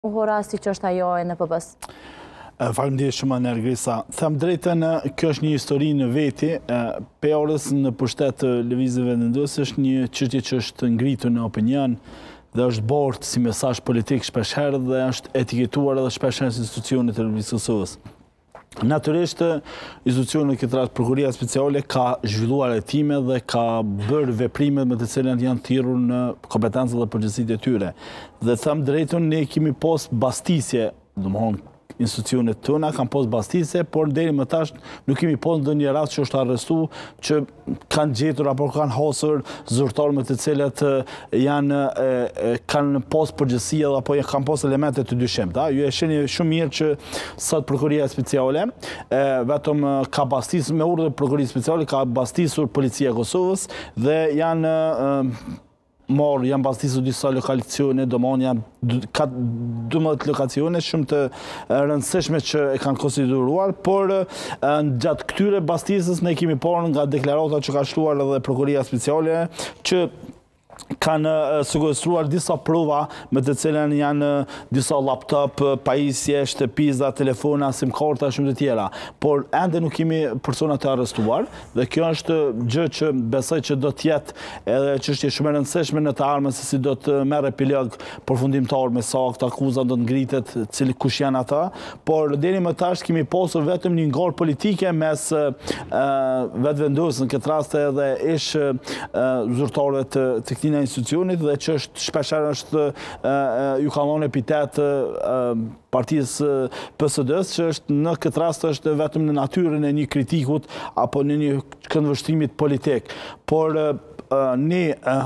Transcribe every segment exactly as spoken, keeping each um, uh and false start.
rasti që është ajo e N P B-s? Faleminderit shumë Nergrisa. Them drejtën, kjo është një histori në veti. Pe orës në pushtet të lëvizjeve vendosë është një çështje që është ngritur në opinion dhe është bërë si mesazh politik shpeshherë dhe është etiketuar edhe shpeshherë si institucionet e Republikës së Kosovës. Natyrisht, institucioni këtë rast Prokuria Speciale ka zhvilluar hetime dhe ka bërë veprime me të cilat janë thirrur në kompetencë dhe përgjegjësitë e tyre. Dhe them drejtën, ne kemi pas bastisje, domthonë institucionet tona kanë pas bastisje, por deri më tash nuk kemi pas ndonjë rast që është arrestu që kanë gjetur apo kanë hasur zyrtar me të cilët janë kanë pas përgjegjësi apo kanë pas elemente të dyshimta. Ju e shihni shumë mirë që sot Prokuria Speciale vetëm ka bastisur me urdhër Prokurisë Speciale ka bastisur Policia e Kosovës dhe janë Morë, janë bastisur disa lokacione, domon janë ka dymbëdhjetë lokacione shumë të rëndësishme që e kanë konsideruar, por gjatë këtyre bastisjes ne kemi parë nga deklarata që ka shtuar edhe Prokuria Speciale që kanë sekuestruar disa prova me të cilën janë disa laptop, pajisje, shtëpiza, telefona, sim karta e shumë të tjera. Por ende nuk kemi persona të arrestuar dhe kjo është gjë që besoj që do të jetë edhe çështje shumë e rëndësishme në të ardhmen se si do të merr epilog përfundimtar me sa këta akuza do të ngritet, cili kush janë ata, por deri më tash kemi pasur vetëm një ngarë politike mes vetvendosjes në këtë rast edhe ish zyrtarëve të të këtij institucionit dhe që është shpeshherë është ju ka dhënë epitet partisë P S D-s që është në këtë rast është vetëm në natyrën e një kritikut apo në një këndvështrimit politik. Por ne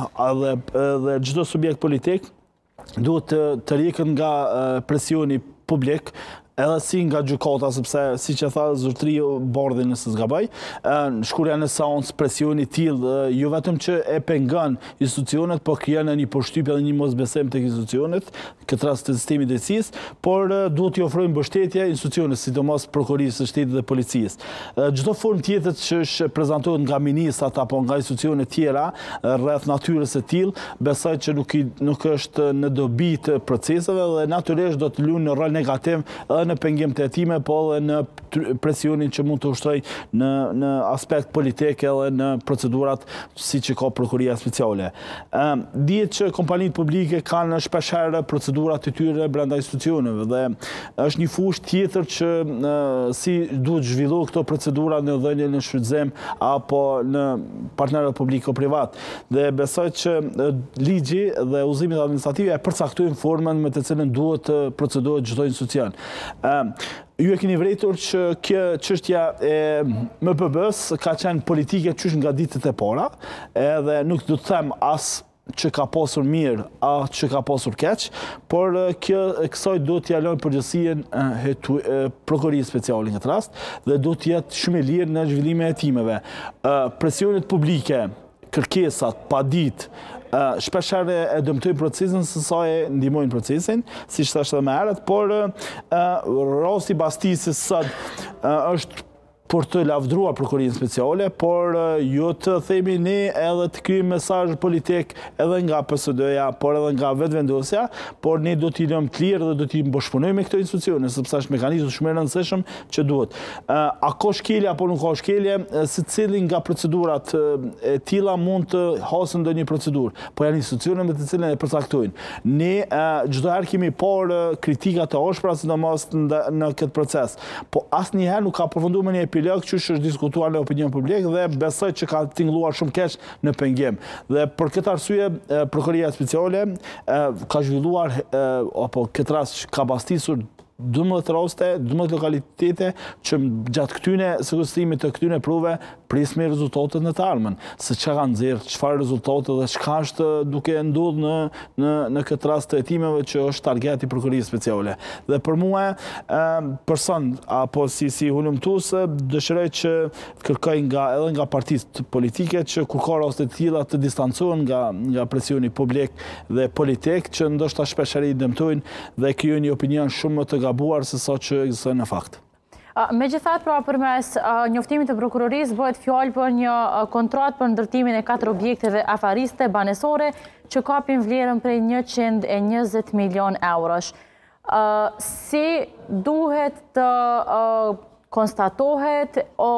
edhe çdo subjekt politik duhet të rikën nga presioni publik edhe si nga gjykata, sepse siç e tha zyrtari bardhi nëse s'gaboj, shkurja në seancë presioni i tillë jo vetëm që e pengon institucionet, por krijon një përshtypje dhe një mosbesim tek institucionet, këtë rast të sistemit drejtësisë, por duhet t'i ofrojmë mbështetje institucioneve, sidomos prokurisë së shtetit dhe policisë. Çdo formë tjetër që është prezantohet nga ministrat apo nga institucione tjera rreth natyrës së tillë, besoj që nuk nuk është në dobi të proceseve dhe natyrisht do të luajë një rol negativ në pengim të hetime, po edhe në presionin që mund të ushtroj në, në aspekt politik edhe në procedurat si që ka Prokuria Speciale. Dihet që kompanitë publike kanë shpeshherë procedurat të tyre brenda institucioneve dhe është një fushë tjetër që si duhet zhvilluar këto procedura në dhënien në shfrytëzim apo në partnerët publiko-privat. Dhe besoj që ligji dhe udhëzimet administrative e përcaktojnë formën me të cilën duhet të procedohet çdo institucion. Ju e keni vërejtur që kjo çështja e M P B-s ka qenë politike qysh nga ditët e para, edhe nuk do të them as që ka pasur mirë, a që ka pasur keq, por kjo kësaj do t'ia lënë përgjegjësinë Prokurisë Speciale në këtë rast dhe do të jetë shumë e lirë në zhvillimin e hetimeve. Presionet publike, kërkesat, padit, shpeshherë e dëmtojnë procesin se sa e ndihmojnë procesin, siç thashë edhe më herët, por rasti bastisjes sot është për të lavdruar Prokurinë Speciale, por jo të themi ne edhe të kryejmë mesazh politik edhe nga P S D-ja, por edhe nga vetvendosja, por ne do t'i lëmë të lirë dhe do t'i bashkëpunojmë me këto institucione, sepse është mekanizëm shumë i rëndësishëm që duhet. A ka shkelje apo nuk ka shkelje, secili nga procedurat e tilla mund të hasë ndonjë procedurë, po janë institucione me të cilën e përcaktojnë. Ne çdo herë kemi parë kritika të ashpra sidomos në këtë proces, po asnjëherë nuk ka përfunduar me një epilog që është diskutuar në opinion publik dhe besoj që ka tingëlluar shumë keq në pengim. Dhe për këtë arsye Prokuria Speciale ka zhvilluar apo këtë rast ka bastisur dymbëdhjetë raste, dymbëdhjetë lokalitete që gjatë këtyre sekuestrimit të këtyre prove prismi rezultatet në të ardhmen, se çka kanë nxjerrë, çfarë rezultate dhe çka është duke ndodhur në në në këtë rast të hetimeve që është targeti Prokurisë Speciale. Dhe për mua person apo si si hulumtues dëshiroj që kërkoj nga edhe nga partitë politike që kur ka raste të tilla të distancohen nga nga presioni publik dhe politik që ndoshta shpeshherë i dëmtojnë dhe krijojnë një opinion shumë më të gabuar se sa që ekziston në fakt. Megjithatë, pra përmes njoftimit të prokurorisë bëhet fjalë për një kontratë për ndërtimin e katër objekteve afariste banesore që kapin vlerën prej njëqind e njëzet milion eurosh. si duhet të konstatohet